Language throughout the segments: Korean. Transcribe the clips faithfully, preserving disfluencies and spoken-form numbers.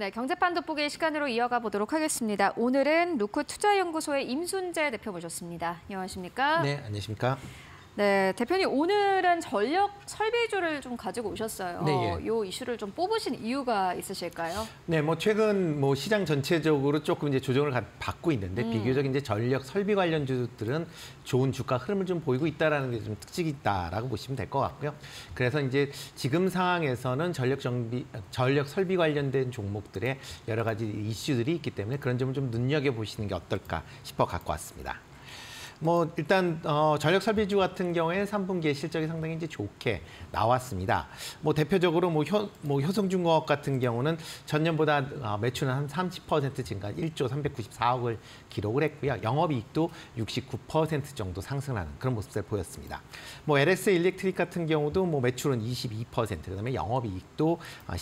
네, 경제판 돋보기 시간으로 이어가 보도록 하겠습니다. 오늘은 루크 투자연구소의 임순재 대표 모셨습니다. 안녕하십니까? 네, 안녕하십니까? 네, 대표님 오늘은 전력 설비주를 좀 가지고 오셨어요. 네, 예. 이 이슈를 좀 뽑으신 이유가 있으실까요? 네, 뭐 최근 뭐 시장 전체적으로 조금 이제 조정을 받고 있는데 음. 비교적 이제 전력 설비 관련주들은 좋은 주가 흐름을 좀 보이고 있다라는 게 좀 특징이 있다라고 보시면 될 것 같고요. 그래서 이제 지금 상황에서는 전력 정비, 전력 설비 관련된 종목들의 여러 가지 이슈들이 있기 때문에 그런 점을 좀 눈여겨 보시는 게 어떨까 싶어 갖고 왔습니다. 뭐 일단 어, 전력 설비주 같은 경우에 삼 분기에 실적이 상당히 이제 좋게 나왔습니다. 뭐 대표적으로 뭐, 효, 뭐 효성중공업 같은 경우는 전년보다 어, 매출은 한 삼십 퍼센트 증가, 일조 삼백구십사억을 기록을 했고요. 영업이익도 육십구 퍼센트 정도 상승하는 그런 모습을 보였습니다. 뭐 엘에스 일렉트릭 같은 경우도 뭐 매출은 이십이 퍼센트, 그다음에 영업이익도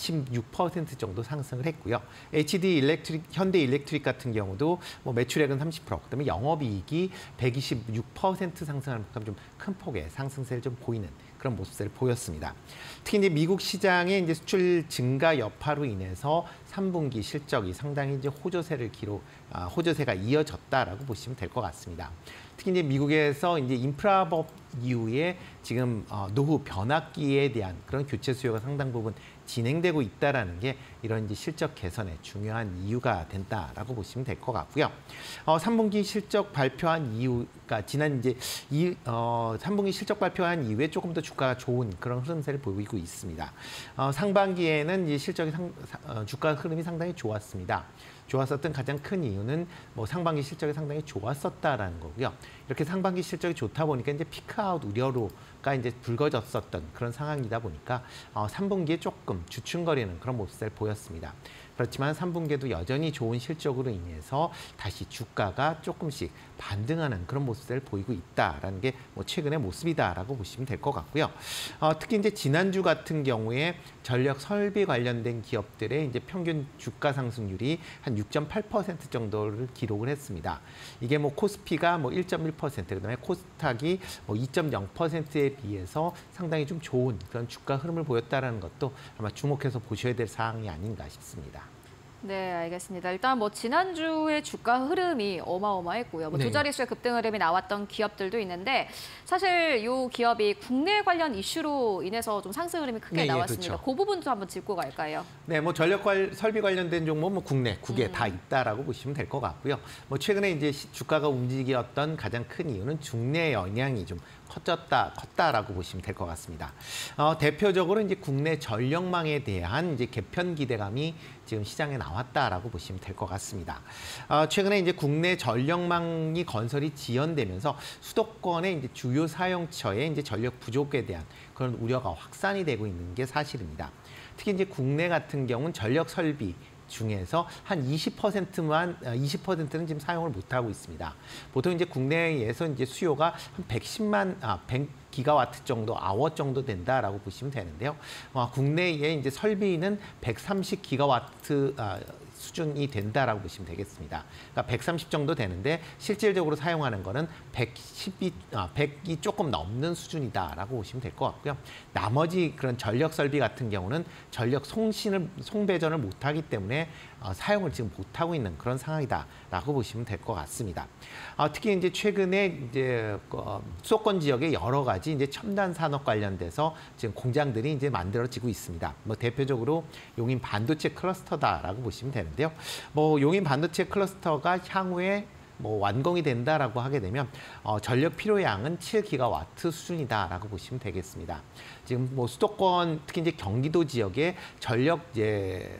십육 퍼센트 정도 상승을 했고요. 에이치디 일렉트릭, 현대 일렉트릭 같은 경우도 뭐 매출액은 삼십 퍼센트, 그다음에 영업이익이 백이십육 퍼센트 상승하는 만큼 좀 큰 폭의 상승세를 좀 보이는 그런 모습을 보였습니다. 특히 이제 미국 시장의 이제 수출 증가 여파로 인해서 삼 분기 실적이 상당히 이제 호조세를 기록, 아, 호조세가 이어졌다라고 보시면 될 것 같습니다. 특히 이제 미국에서 이제 인프라법 이후에 지금 어, 노후 변압기에 대한 그런 교체 수요가 상당 부분 진행되고 있다라는 게 이런 이제 실적 개선의 중요한 이유가 된다라고 보시면 될 것 같고요. 어, 삼 분기 실적 발표한 이후, 그러니까 지난 이제 이 어, 삼 분기 실적 발표한 이후에 조금 더 주가가 좋은 그런 흐름세를 보이고 있습니다. 어, 상반기에는 이제 실적이 상, 어, 주가 흐름이 상당히 좋았습니다. 좋았었던 가장 큰 이유는 뭐 상반기 실적이 상당히 좋았었다라는 거고요. 이렇게 상반기 실적이 좋다 보니까 이제 피크아웃 우려로가 이제 불거졌었던 그런 상황이다 보니까 어, 삼 분기에 조금 주춤거리는 그런 모습을 보였습니다. 그렇지만 삼 분기에도 여전히 좋은 실적으로 인해서 다시 주가가 조금씩 반등하는 그런 모습을 보이고 있다라는 게 뭐 최근의 모습이다라고 보시면 될 것 같고요. 어, 특히 이제 지난주 같은 경우에 전력 설비 관련된 기업들의 이제 평균 주가 상승률이 한 육 점 팔 퍼센트 정도를 기록을 했습니다. 이게 뭐 코스피가 뭐 일 점 일 퍼센트, 그다음에 코스닥이 뭐 이 점 영 퍼센트에 비해서 상당히 좀 좋은 그런 주가 흐름을 보였다라는 것도 아마 주목해서 보셔야 될 사항이 아닌가 싶습니다. 네, 알겠습니다. 일단 뭐 지난주의 주가 흐름이 어마어마했고요. 뭐 두 네. 자릿수의 급등 흐름이 나왔던 기업들도 있는데 사실 이 기업이 국내 관련 이슈로 인해서 좀 상승 흐름이 크게 네, 나왔습니다. 예, 그렇죠. 그 부분도 한번 짚고 갈까요? 네, 뭐 전력 관, 설비 관련된 종목 뭐 국내, 국외 음. 다 있다라고 보시면 될 것 같고요. 뭐 최근에 이제 주가가 움직였던 가장 큰 이유는 중내 영향이 좀 커졌다, 컸다라고 보시면 될 것 같습니다. 어, 대표적으로 이제 국내 전력망에 대한 이제 개편 기대감이 지금 시장에 나왔다라고 보시면 될 것 같습니다. 어, 최근에 이제 국내 전력망이 건설이 지연되면서 수도권의 이제 주요 사용처의 이제 전력 부족에 대한 그런 우려가 확산이 되고 있는 게 사실입니다. 특히 이제 국내 같은 경우는 전력 설비 중에서 한 이십 퍼센트만 이십 퍼센트는 지금 사용을 못 하고 있습니다. 보통 이제 국내에서 이제 수요가 한 백십만 아 백 기가와트 정도, 아워 정도 된다라고 보시면 되는데요. 어, 국내에 이제 설비는 백삼십 기가와트 아, 수준이 된다라고 보시면 되겠습니다. 그러니까 백삼십 정도 되는데 실질적으로 사용하는 거는 백십이, 아, 백이 조금 넘는 수준이다라고 보시면 될 것 같고요. 나머지 그런 전력 설비 같은 경우는 전력 송신을 송배전을 못하기 때문에 어, 사용을 지금 못하고 있는 그런 상황이다라고 보시면 될 것 같습니다. 어, 특히 이제 최근에 이제 어, 수도권 지역의 여러 가지 이제 첨단 산업 관련돼서 지금 공장들이 이제 만들어지고 있습니다. 뭐 대표적으로 용인 반도체 클러스터다라고 보시면 되는데요. 뭐 용인 반도체 클러스터가 향후에 뭐 완공이 된다라고 하게 되면 어, 전력 필요량은 칠 기가와트 수준이다라고 보시면 되겠습니다. 지금 뭐 수도권 특히 이제 경기도 지역의 전력 이제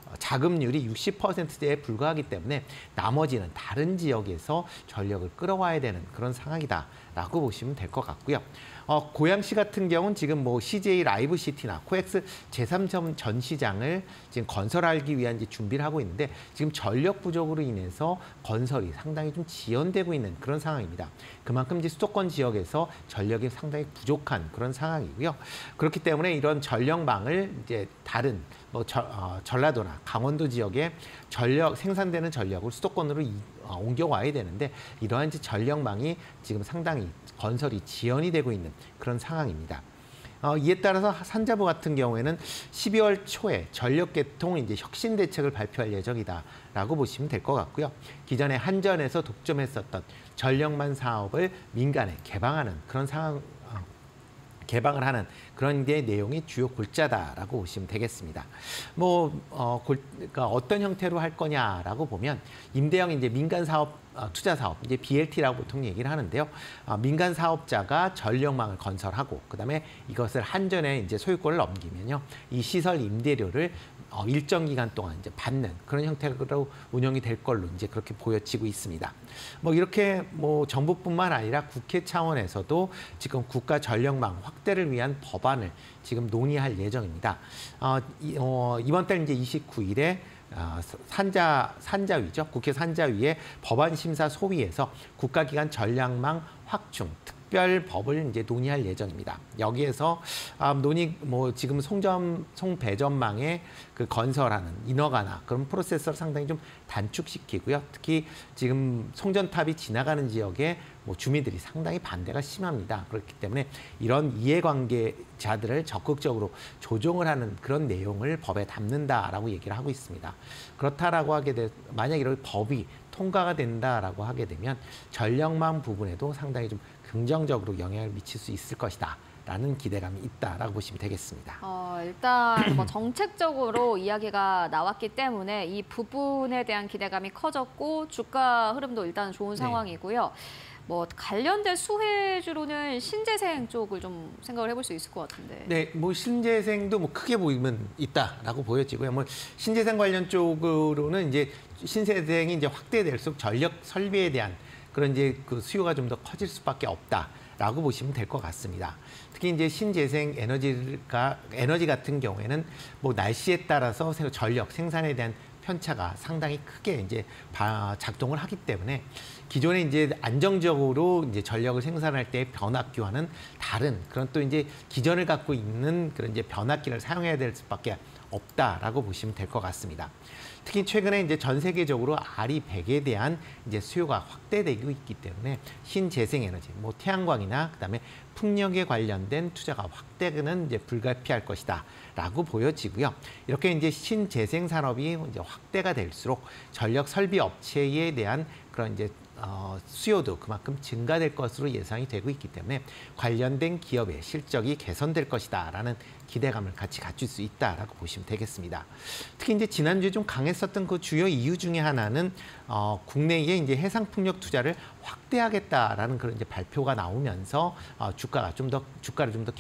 자금률이 육십 퍼센트대에 불과하기 때문에 나머지는 다른 지역에서 전력을 끌어와야 되는 그런 상황이다라고 보시면 될 것 같고요. 어, 고양시 같은 경우는 지금 뭐 씨제이 라이브시티나 코엑스 제삼 점 전시장을 지금 건설하기 위한 이제 준비를 하고 있는데 지금 전력 부족으로 인해서 건설이 상당히 좀 지연되고 있는 그런 상황입니다. 그만큼 이제 수도권 지역에서 전력이 상당히 부족한 그런 상황이고요. 그렇기 때문에 이런 전력망을 이제 다른 뭐 저, 어, 전라도나 강원도 지역에 전력 생산되는 전력을 수도권으로 이, 어, 옮겨와야 되는데 이러한 이제 전력망이 지금 상당히 건설이 지연이 되고 있는 그런 상황입니다. 어, 이에 따라서 산자부 같은 경우에는 십이월 초에 전력 개통 이제 혁신 대책을 발표할 예정이다라고 보시면 될 것 같고요. 기존에 한전에서 독점했었던 전력망 사업을 민간에 개방하는 그런 상황. 개방을 하는 그런 게 내용이 주요 골자다라고 보시면 되겠습니다. 뭐 어, 골, 그러니까 어떤 형태로 할 거냐라고 보면 임대형 이제 민간 사업 어, 투자 사업 이제 비엘티라고 보통 얘기를 하는데요. 어, 민간 사업자가 전력망을 건설하고 그다음에 이것을 한전에 이제 소유권을 넘기면요, 이 시설 임대료를 어, 일정 기간 동안 이제 받는 그런 형태로 운영이 될 걸로 이제 그렇게 보여지고 있습니다. 뭐 이렇게 뭐 정부뿐만 아니라 국회 차원에서도 지금 국가 전력망 확대를 위한 법안을 지금 논의할 예정입니다. 어, 이, 어, 이번 달 이제 이십구 일에 어, 산자 산자위죠. 국회 산자위의 법안 심사 소위에서 국가기관 전력망 확충 특별법을 이제 논의할 예정입니다. 여기에서 아, 논의 뭐 지금 송전 송배전망에 그 건설하는 인허가나 그런 프로세서를 상당히 좀 단축시키고요. 특히 지금 송전탑이 지나가는 지역에 뭐 주민들이 상당히 반대가 심합니다. 그렇기 때문에 이런 이해관계자들을 적극적으로 조정을 하는 그런 내용을 법에 담는다라고 얘기를 하고 있습니다. 그렇다라고 하게 돼 만약 이런 법이 통과가 된다라고 하게 되면 전력망 부분에도 상당히 좀 긍정적으로 영향을 미칠 수 있을 것이다. 라는 기대감이 있다라고 보시면 되겠습니다. 어, 일단 뭐 정책적으로 이야기가 나왔기 때문에 이 부분에 대한 기대감이 커졌고 주가 흐름도 일단 좋은 상황이고요. 뭐 관련된 수혜주로는 신재생 쪽을 좀 생각을 해볼 수 있을 것 같은데. 네, 뭐 신재생도 뭐 크게 보이면 있다라고 보여지고요. 뭐 신재생 관련 쪽으로는 이제 신재생이 이제 확대될수록 전력 설비에 대한 그런 이제 그 수요가 좀 더 커질 수밖에 없다라고 보시면 될 것 같습니다. 특히 이제 신재생 에너지가 에너지 같은 경우에는 뭐 날씨에 따라서 전력 생산에 대한 편차가 상당히 크게 이제 작동을 하기 때문에 기존에 이제 안정적으로 이제 전력을 생산할 때 변압기와는 다른 그런 또 이제 기존을 갖고 있는 그런 이제 변압기를 사용해야 될 수밖에 없다라고 보시면 될 것 같습니다. 특히 최근에 이제 전 세계적으로 알이 백에 대한 이제 수요가 확대되고 있기 때문에 신재생 에너지, 뭐 태양광이나 그다음에 풍력에 관련된 투자가 확대는 이제 불가피할 것이다라고 보여지고요. 이렇게 이제 신재생 산업이 이제 확대가 될수록 전력 설비 업체에 대한 그런 이제 어, 수요도 그만큼 증가될 것으로 예상이 되고 있기 때문에 관련된 기업의 실적이 개선될 것이다라는 기대감을 같이 갖출 수 있다라고 보시면 되겠습니다. 특히 이제 지난주에 좀 강했었던 그 주요 이유 중에 하나는 어, 국내에 이제 해상 풍력 투자를 확대하겠다라는 그런 이제 발표가 나오면서 어, 주가가 좀 더 주가를 좀 더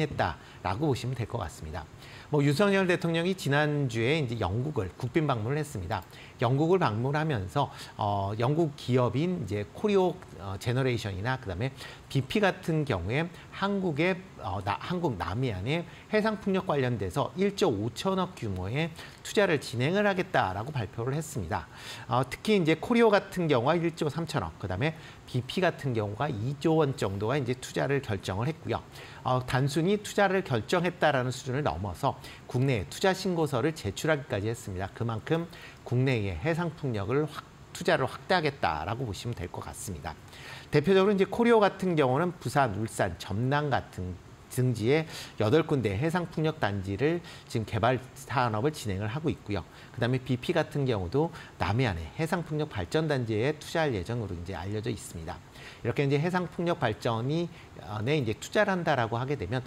견인했다라고 보시면 될 것 같습니다. 뭐 윤석열 대통령이 지난주에 이제 영국을 국빈 방문을 했습니다. 영국을 방문하면서 어, 영국 기업인 이제 코리오 어, 제너레이션이나 그다음에 비피 같은 경우에 한국의 어, 나, 한국 남해안에 해상 풍력 관련돼서 일조 오천억 규모의 투자를 진행을 하겠다라고 발표를 했습니다. 어, 특히 이제 코리오 같은 경우가 일조 삼천억, 그다음에 비피 같은 경우가 이조 원 정도가 이제 투자를 결정을 했고요. 어, 단순히 투자를 결정했다라는 수준을 넘어서 국내에 투자 신고서를 제출하기까지 했습니다. 그만큼 국내의 해상 풍력을 확, 투자를 확대하겠다라고 보시면 될 것 같습니다. 대표적으로 이제 코리오 같은 경우는 부산, 울산, 전남 같은 등지에 여덟 군데 해상 풍력 단지를 지금 개발 산업을 진행을 하고 있고요. 그다음에 비피 같은 경우도 남해안에 해상 풍력 발전 단지에 투자할 예정으로 이제 알려져 있습니다. 이렇게 이제 해상 풍력 발전이 에 이제 투자를 한다라고 하게 되면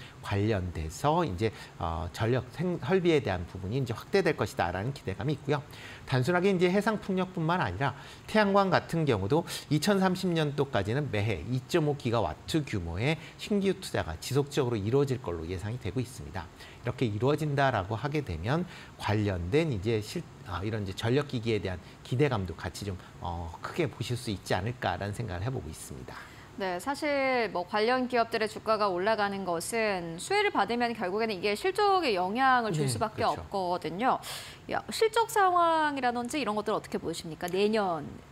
관련돼서 이제 어, 전력 생, 설비에 대한 부분이 이제 확대될 것이다라는 기대감이 있고요. 단순하게 이제 해상 풍력뿐만 아니라 태양광 같은 경우도 이천삼십 년도까지는 매해 이점오 기가와트 규모의 신규 투자가 지속적으로 이루어질 걸로 예상이 되고 있습니다. 이렇게 이루어진다라고 하게 되면 관련된 이제 실, 아, 이런 이제 전력 기기에 대한 기대감도 같이 좀 어, 크게 보실 수 있지 않을까라는 생각을 해보고 있습니다. 네, 사실 뭐 관련 기업들의 주가가 올라가는 것은 수혜를 받으면 결국에는 이게 실적에 영향을 줄 네, 수밖에 그렇죠. 없거든요. 야, 실적 상황이라든지 이런 것들 어떻게 보십니까? 내년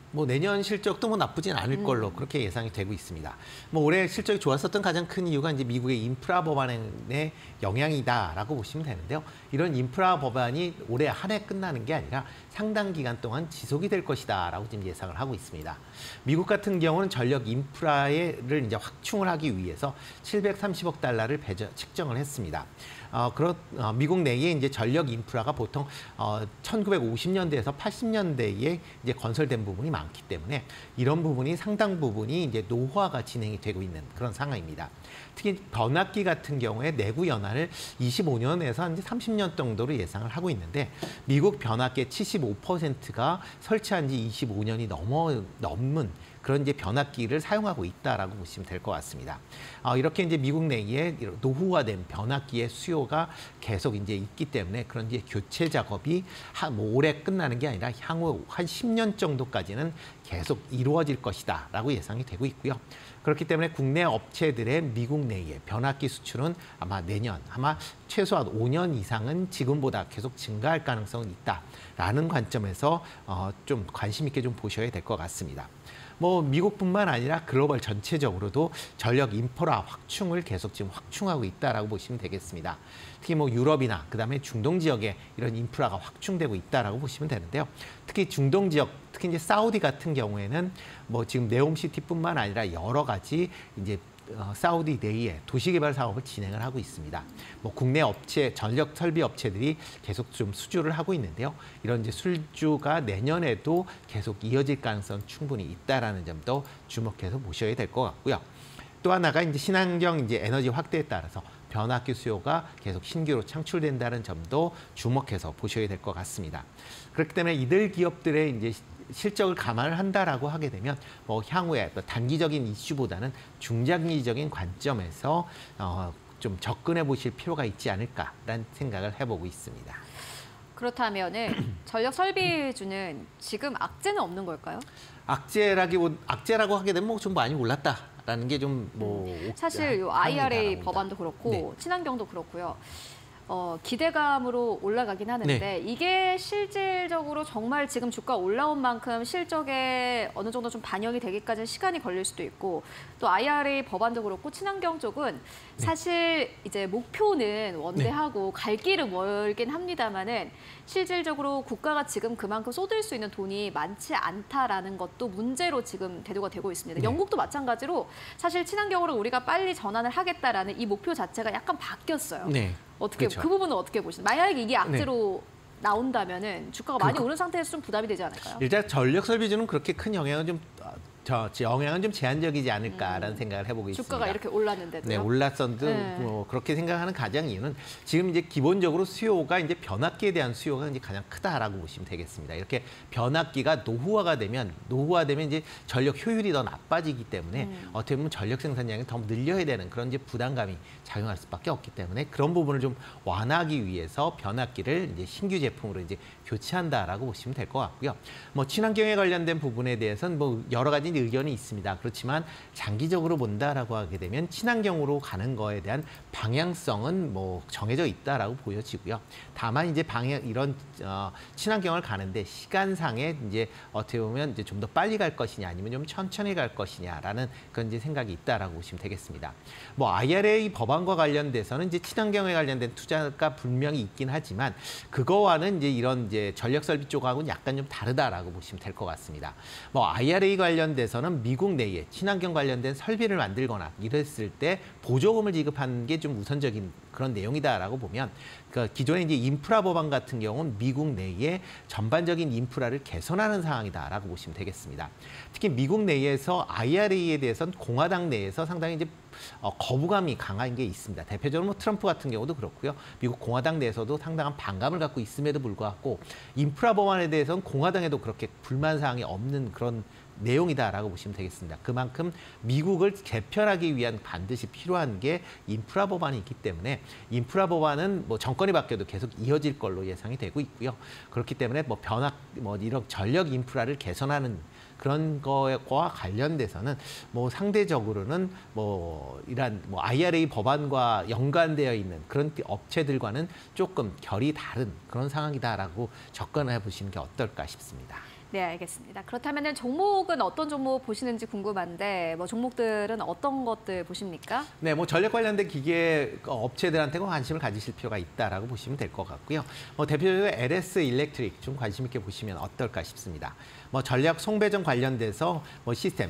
뭐 내년 실적도 뭐 나쁘진 않을 걸로 그렇게 예상이 되고 있습니다. 뭐 올해 실적이 좋았었던 가장 큰 이유가 이제 미국의 인프라 법안의 영향이다라고 보시면 되는데요. 이런 인프라 법안이 올해 한 해 끝나는 게 아니라 상당 기간 동안 지속이 될 것이다라고 지금 예상을 하고 있습니다. 미국 같은 경우는 전력 인프라를 이제 확충을 하기 위해서 칠백삼십억 달러를 배정, 책정을 했습니다. 어, 그렇, 어, 미국 내에 이제 전력 인프라가 보통 어, 천구백오십 년대에서 팔십 년대에 이제 건설된 부분이 많기 때문에 이런 부분이 상당 부분이 이제 노후화가 진행이 되고 있는 그런 상황입니다. 특히 변압기 같은 경우에 내구 연한을 이십오 년에서 이제 삼십 년 정도로 예상을 하고 있는데 미국 변압기의 칠십오 퍼센트가 설치한 지 이십오 년이 넘어 넘는 그런 이제 변압기를 사용하고 있다라고 보시면 될 것 같습니다. 어, 이렇게 이제 미국 내에 노후화된 변압기의 수요가 계속 이제 있기 때문에 그런 이제 교체 작업이 한, 뭐 올해 끝나는 게 아니라 향후 한 십 년 정도까지는 계속 이루어질 것이다라고 예상이 되고 있고요. 그렇기 때문에 국내 업체들의 미국 내에 변압기 수출은 아마 내년, 아마 최소한 오 년 이상은 지금보다 계속 증가할 가능성은 있다라는 관점에서 어, 좀 관심 있게 좀 보셔야 될 것 같습니다. 뭐 미국뿐만 아니라 글로벌 전체적으로도 전력 인프라 확충을 계속 지금 확충하고 있다라고 보시면 되겠습니다. 특히 뭐 유럽이나 그다음에 중동 지역에 이런 인프라가 확충되고 있다라고 보시면 되는데요. 특히 중동 지역, 특히 이제 사우디 같은 경우에는 뭐 지금 네옴시티뿐만 아니라 여러 가지 이제 어, 사우디 내에 도시개발 사업을 진행을 하고 있습니다. 뭐 국내 업체, 전력 설비 업체들이 계속 좀 수주를 하고 있는데요. 이런 이제 수주가 내년에도 계속 이어질 가능성 충분히 있다라는 점도 주목해서 보셔야 될 것 같고요. 또 하나가 이제 친환경 이제 에너지 확대에 따라서 변압기 수요가 계속 신규로 창출된다는 점도 주목해서 보셔야 될 것 같습니다. 그렇기 때문에 이들 기업들의 이제 실적을 감안을 한다라고 하게 되면 뭐 향후에 단기적인 이슈보다는 중장기적인 관점에서 어, 좀 접근해 보실 필요가 있지 않을까라는 생각을 해보고 있습니다. 그렇다면은 전력 설비주는 지금 악재는 없는 걸까요? 악재라기 악재라고 하게 되면 뭐 좀 많이 올랐다라는 게 좀 뭐 사실 요 아이알에이 법안도 그렇고 네. 친환경도 그렇고요. 어, 기대감으로 올라가긴 하는데 네. 이게 실질적으로 정말 지금 주가 올라온 만큼 실적에 어느 정도 좀 반영이 되기까지는 시간이 걸릴 수도 있고 또 아이알에이 법안도 그렇고 친환경 쪽은 사실 이제 목표는 원대하고 갈 길은 멀긴 합니다만은 실질적으로 국가가 지금 그만큼 쏟을 수 있는 돈이 많지 않다라는 것도 문제로 지금 대두가 되고 있습니다. 네. 영국도 마찬가지로 사실 친환경으로 우리가 빨리 전환을 하겠다라는 이 목표 자체가 약간 바뀌었어요. 네. 어떻게 그렇죠. 그 부분은 어떻게 보시나요? 만약에 이게 악재로 나온다면은 주가가 많이 그거- 오른 상태에서 좀 부담이 되지 않을까요? 일단 전력 설비주는 그렇게 큰 영향은 좀 저 영향은 좀 제한적이지 않을까라는 생각을 해보고 있습니다. 주가가 이렇게 올랐는데도요. 네, 올랐었도 네. 뭐 그렇게 생각하는 가장 이유는 지금 이제 기본적으로 수요가 이제 변압기에 대한 수요가 이제 가장 크다라고 보시면 되겠습니다. 이렇게 변압기가 노후화가 되면 노후화되면 이제 전력 효율이 더 나빠지기 때문에 음. 어떻게 보면 전력 생산량이 더 늘려야 되는 그런 이제 부담감이 작용할 수밖에 없기 때문에 그런 부분을 좀 완화하기 위해서 변압기를 이제 신규 제품으로 이제 교체한다라고 보시면 될 것 같고요. 뭐 친환경에 관련된 부분에 대해서는 뭐 여러 가지 의견이 있습니다. 그렇지만 장기적으로 본다라고 하게 되면 친환경으로 가는 거에 대한 방향성은 뭐 정해져 있다라고 보여지고요. 다만 이제 방향 이런 어, 친환경을 가는데 시간상에 이제 어떻게 보면 이제 좀 더 빨리 갈 것이냐 아니면 좀 천천히 갈 것이냐라는 그런 이제 생각이 있다라고 보시면 되겠습니다. 뭐 아이알에이 법안과 관련돼서는 이제 친환경에 관련된 투자가 분명히 있긴 하지만 그거와는 이제 이런 이제 전력 설비 쪽하고는 약간 좀 다르다라고 보시면 될 것 같습니다. 뭐 아이알에이 관련돼서는 미국 내에 친환경 관련된 설비를 만들거나 이랬을 때 보조금을 지급하는 게 좀 우선적인 그런 내용이다라고 보면 그 기존의 이제 인프라 법안 같은 경우는 미국 내에 전반적인 인프라를 개선하는 상황이다라고 보시면 되겠습니다. 특히 미국 내에서 아이알에이에 대해서는 공화당 내에서 상당히 이제 어, 거부감이 강한 게 있습니다. 대표적으로 뭐 트럼프 같은 경우도 그렇고요. 미국 공화당 내에서도 상당한 반감을 갖고 있음에도 불구하고 인프라 법안에 대해서는 공화당에도 그렇게 불만 사항이 없는 그런 내용이다라고 보시면 되겠습니다. 그만큼 미국을 개편하기 위한 반드시 필요한 게 인프라 법안이 있기 때문에 인프라 법안은 뭐 정권이 바뀌어도 계속 이어질 걸로 예상이 되고 있고요. 그렇기 때문에 뭐 변화, 뭐 이런 전력 인프라를 개선하는 그런 거와 관련돼서는 뭐 상대적으로는 뭐 이런 뭐 아이알에이 법안과 연관되어 있는 그런 업체들과는 조금 결이 다른 그런 상황이다라고 접근해 보시는 게 어떨까 싶습니다. 네, 알겠습니다. 그렇다면 종목은 어떤 종목 보시는지 궁금한데 뭐 종목들은 어떤 것들 보십니까? 네, 뭐 전력 관련된 기계 업체들한테 관심을 가지실 필요가 있다라고 보시면 될 것 같고요. 뭐 대표적으로 엘에스 일렉트릭 좀 관심 있게 보시면 어떨까 싶습니다. 뭐 전력 송배전 관련돼서 뭐 시스템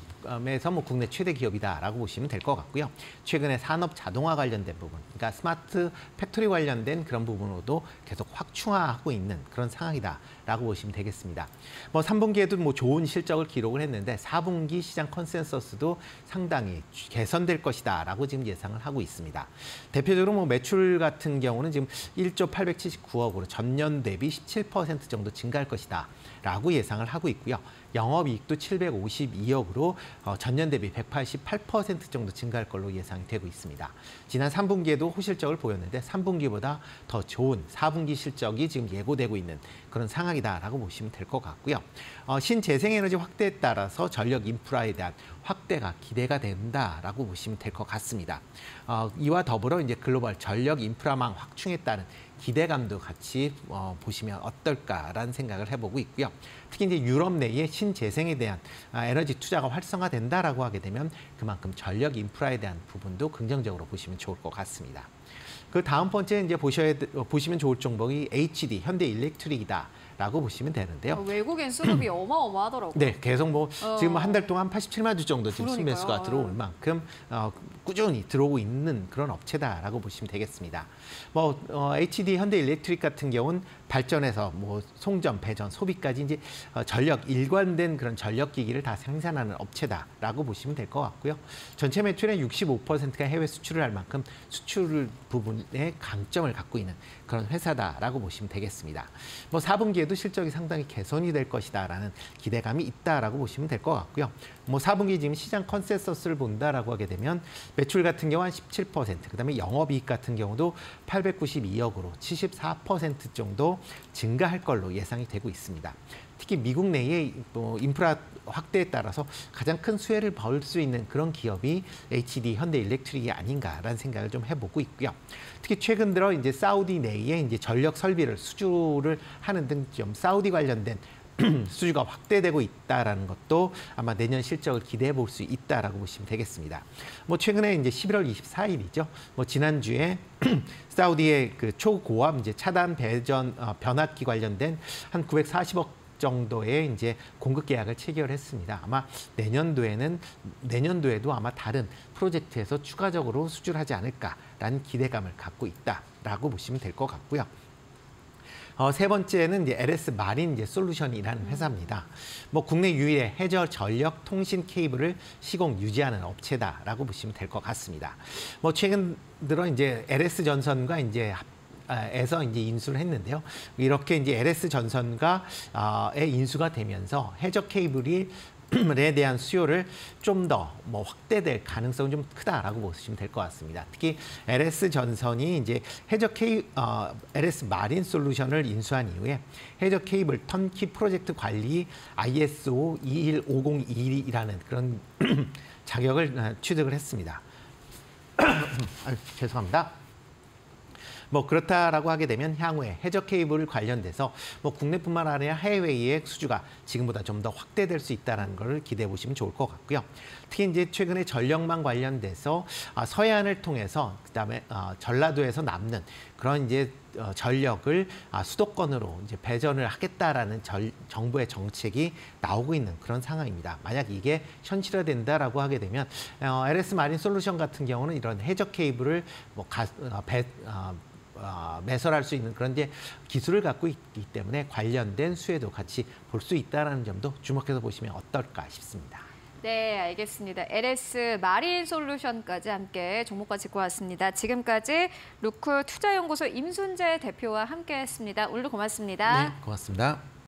에서 뭐 국내 최대 기업이다라고 보시면 될 것 같고요. 최근에 산업 자동화 관련된 부분, 그러니까 스마트 팩토리 관련된 그런 부분으로도 계속 확충하고 있는 그런 상황이다라고 보시면 되겠습니다. 뭐 삼 분기에도 뭐 좋은 실적을 기록을 했는데 사 분기 시장 컨센서스도 상당히 개선될 것이다라고 지금 예상을 하고 있습니다. 대표적으로 뭐 매출 같은 경우는 지금 일조 팔백칠십구억으로 전년 대비 십칠 퍼센트 정도 증가할 것이다라고 예상을 하고 있고요. 영업이익도 칠백오십이억으로 어, 전년 대비 백팔십팔 퍼센트 정도 증가할 걸로 예상이 되고 있습니다. 지난 삼 분기에도 호실적을 보였는데 삼 분기보다 더 좋은 사 분기 실적이 지금 예고되고 있는 그런 상황이다라고 보시면 될 것 같고요. 어, 신재생에너지 확대에 따라서 전력 인프라에 대한 확대가 기대가 된다라고 보시면 될 것 같습니다. 어, 이와 더불어 이제 글로벌 전력 인프라망 확충에 따른 기대감도 같이 어, 보시면 어떨까라는 생각을 해보고 있고요. 특히 이제 유럽 내에 신재생에 대한 아, 에너지 투자가 활성화된다라고 하게 되면 그만큼 전력 인프라에 대한 부분도 긍정적으로 보시면 좋을 것 같습니다. 그 다음 번째 이제 보셔야 보시면 좋을 종목이 에이치디 현대일렉트릭이다. 라고 보시면 되는데요. 외국인 수급이 어마어마하더라고요. 네, 계속 뭐 어. 지금 한 달 동안 팔십칠만 주 정도 지금 그러니까요. 순매수가 들어올 만큼 어, 꾸준히 들어오고 있는 그런 업체다라고 보시면 되겠습니다. 뭐 어, 에이치디 현대일렉트릭 같은 경우는 발전에서 뭐 송전, 배전, 소비까지 이제 어, 전력 일관된 그런 전력 기기를 다 생산하는 업체다라고 보시면 될 것 같고요. 전체 매출의 육십오 퍼센트가 해외 수출을 할 만큼 수출 부분에 강점을 갖고 있는 그런 회사다라고 보시면 되겠습니다. 뭐 사 분기에도 실적이 상당히 개선이 될 것이다라는 기대감이 있다라고 보시면 될 것 같고요. 뭐 사 분기 지금 시장 컨센서스를 본다라고 하게 되면 매출 같은 경우 한 십칠 퍼센트, 그다음에 영업이익 같은 경우도 팔백구십이억으로 칠십사 퍼센트 정도 증가할 걸로 예상이 되고 있습니다. 특히 미국 내의 뭐 인프라 확대에 따라서 가장 큰 수혜를 벌 수 있는 그런 기업이 에이치디 현대일렉트릭이 아닌가라는 생각을 좀 해보고 있고요. 특히 최근 들어 이제 사우디 내에 이제 전력 설비를 수주를 하는 등 좀 사우디 관련된 수주가 확대되고 있다라는 것도 아마 내년 실적을 기대해 볼 수 있다라고 보시면 되겠습니다. 뭐 최근에 이제 십일월 이십사일이죠. 뭐 지난주에 사우디의 그 초고압 이제 차단 배전 어, 변압기 관련된 한 구백사십억 정도의 이제 공급 계약을 체결했습니다. 아마 내년도에는 내년도에도 아마 다른 프로젝트에서 추가적으로 수주를 하지 않을까라는 기대감을 갖고 있다라고 보시면 될 것 같고요. 어, 세 번째는 이제 엘에스 마린 이제 솔루션이라는 회사입니다. 뭐 국내 유일의 해저 전력 통신 케이블을 시공 유지하는 업체다라고 보시면 될 것 같습니다. 뭐 최근 들어 이제 엘에스 전선과 이제 합 에서 이제 인수를 했는데요. 이렇게 이제 엘에스 전선과의 인수가 되면서 해저 케이블이 에 대한 수요를 좀 더 뭐 확대될 가능성이 좀 크다라고 보시면 될 것 같습니다. 특히 엘에스 전선이 이제 해저 케이 어, 엘에스 마린 솔루션을 인수한 이후에 해저 케이블 턴키 프로젝트 관리 아이에스오 이일오공이일이라는 그런 자격을 취득을 했습니다. 아유, 죄송합니다. 뭐 그렇다라고 하게 되면 향후에 해저 케이블 관련돼서 뭐 국내뿐만 아니라 해외의 수주가 지금보다 좀 더 확대될 수 있다는 걸 기대해 보시면 좋을 것 같고요. 특히 이제 최근에 전력망 관련돼서 아, 서해안을 통해서 그다음에 어, 전라도에서 남는 그런 이제 어, 전력을 아, 수도권으로 이제 배전을 하겠다라는 절, 정부의 정책이 나오고 있는 그런 상황입니다. 만약 이게 현실화된다라고 하게 되면 어, 엘에스 마린 솔루션 같은 경우는 이런 해저 케이블을 뭐 가, 어, 배, 어, 어, 매설할 수 있는 그런 이제 기술을 갖고 있기 때문에 관련된 수혜도 같이 볼 수 있다는 점도 주목해서 보시면 어떨까 싶습니다. 네, 알겠습니다. 엘에스 마린 솔루션까지 함께 종목과 짚고 왔습니다. 지금까지 루쿨 투자연구소 임순재 대표와 함께했습니다. 오늘도 고맙습니다. 네, 고맙습니다.